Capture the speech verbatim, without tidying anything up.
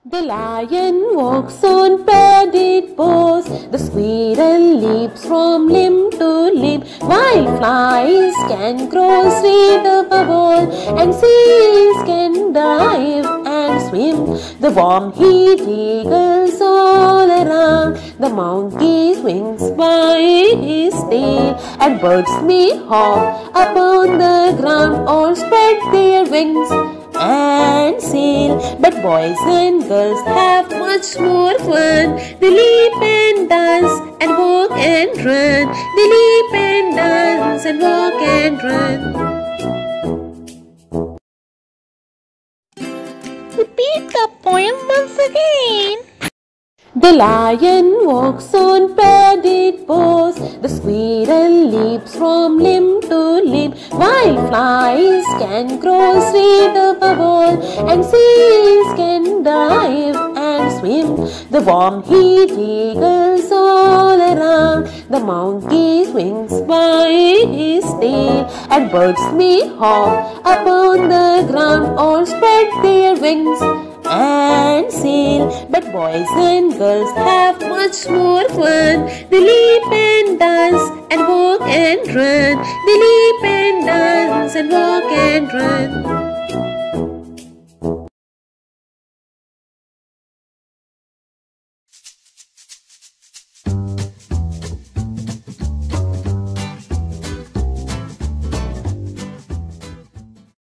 The lion walks on padded paws, the squirrel leaps from limb to limb, while flies can cross the wall, and seals can dive and swim. The worm he jiggles all around, the monkey swings by his tail, and birds may hop upon the ground or spread their wings and sail. But boys and girls have much more fun. They leap and dance and walk and run. They leap and dance and walk and run. Repeat the poem once again. The lion walks on padded paws, the squirrel leaps from limb to limb, while flies can cross the wall, and seals can dive and swim. The worm he jiggles all around, the monkey swings by his tail, and birds may hop upon the ground or spread their wings and sail. But boys and girls have much more fun. They leap and dance and walk and run. They leap and dance and walk and run.